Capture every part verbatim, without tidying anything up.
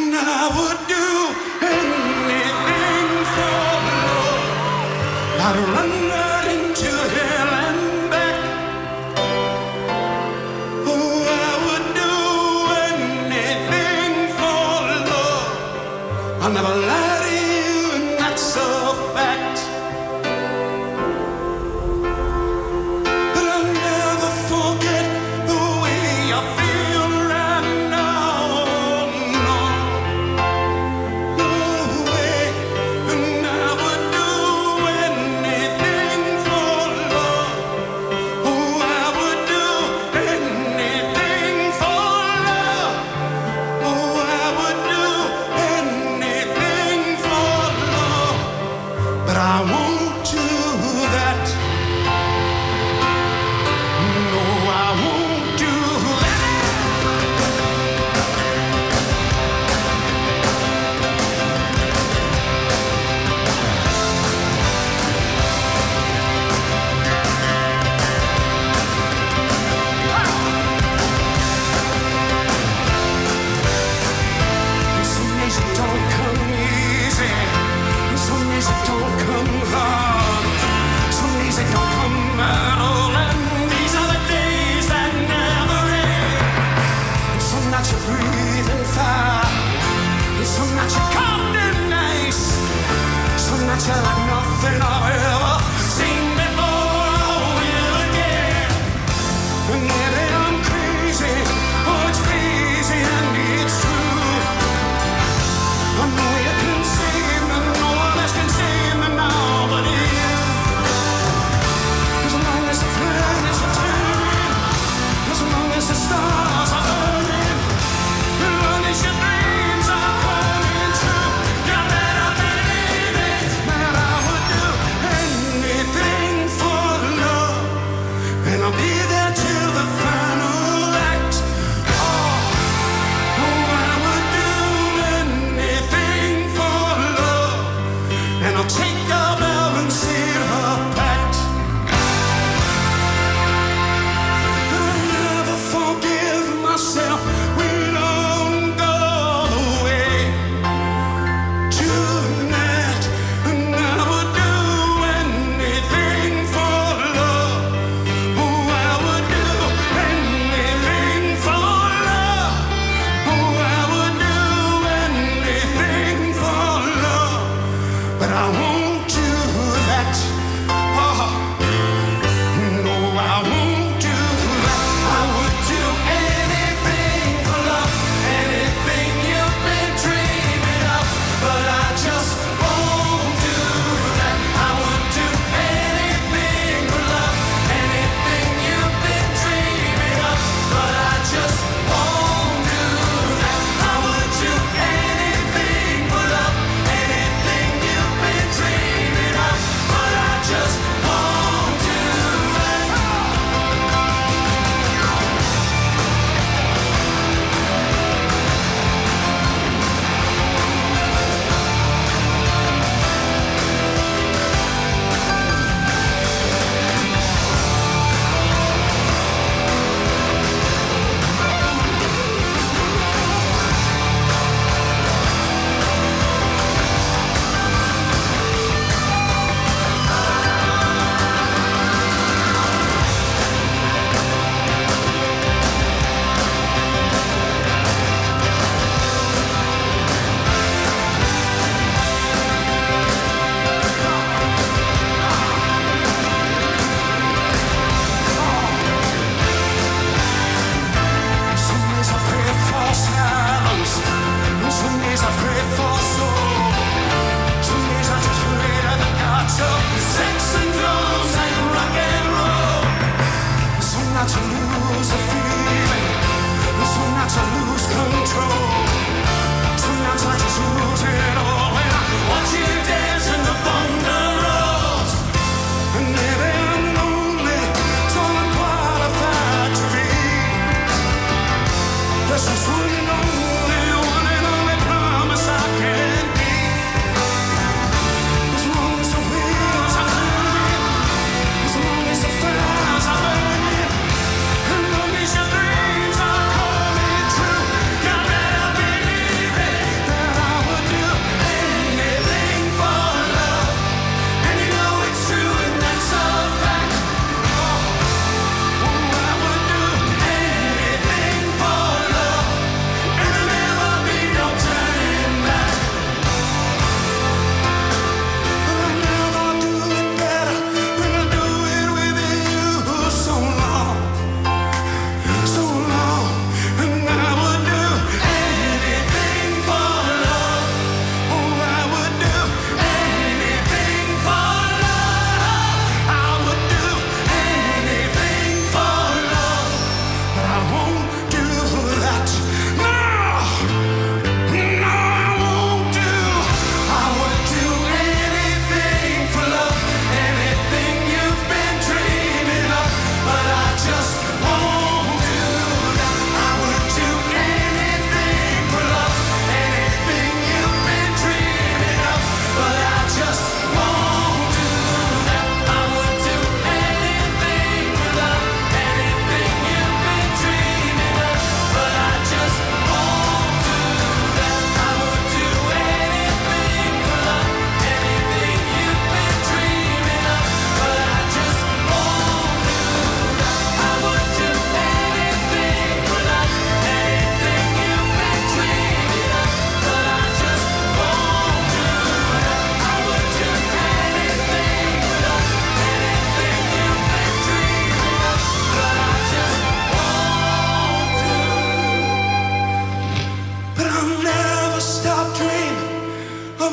I would do anything for love. I'd run right into hell and back. Oh, I would do anything for love. I'll never lie to you, and that's a fact. But I'll never forget the way I feel right now. No, no way. And I would do anything for love. Oh, I would do anything for love. Oh, I would do anything for love. But I want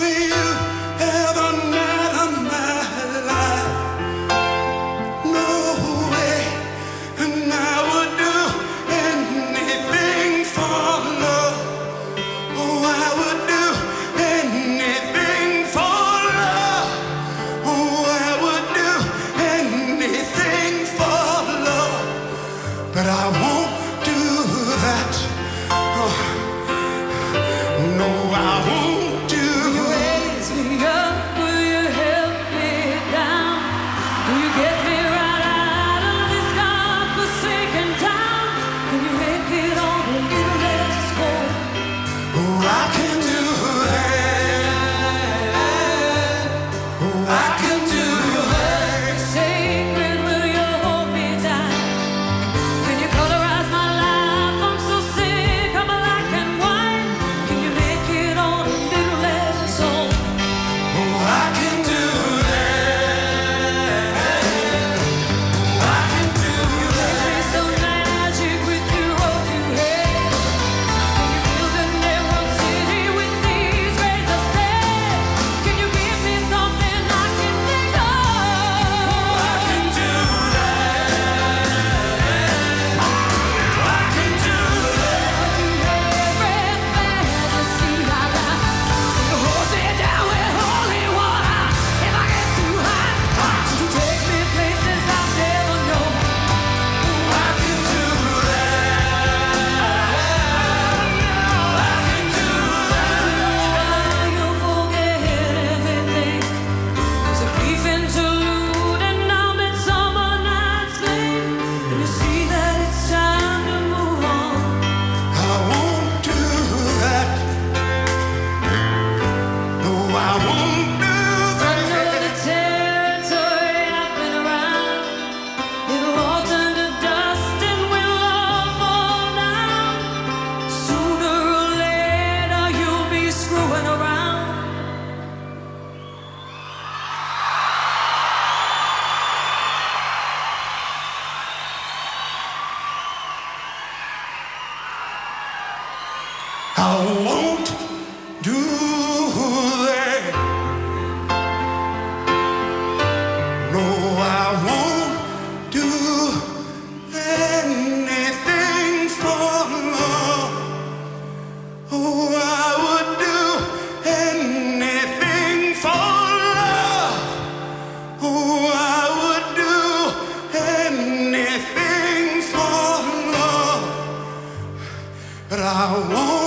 you every night of my life. No way, and I would do anything for love. Oh, I would do anything for love. Oh, I would do anything for love. But I won't do that. Oh, no, I won't do Will you raise me up? Will you help me down? Will you get me right out of this God-forsaken town? Can you make it on a little less cold? Oh, I can do that. Oh, I can do that. Sacred, will you hold me tight? Can you colorize my life? I'm so sick of black and white. Can you make it on a little less old? Oh, I can do that. Oh, I can do that. Make me so magic with your road to hell. Can you build an emerald city with these grains of sand? Can you give me something I can think of? I can do that. I can do that. Every fantasy I got, holds me down with holy water. If I get too hot, could you take me places I've never known? I can do that. I can do that. You'll forget everything. It's a brief interlude and now midsummer night's flame. And you see that it's time to move on. I won't do that. No, I won't do I know the that. territory I've been around. It'll all turn to dust and we'll all fall down. Sooner or later you'll be screwing around. I won't do that. No, I won't do anything for love. Oh, I would do anything for love. Oh, I would do anything for love. But I won't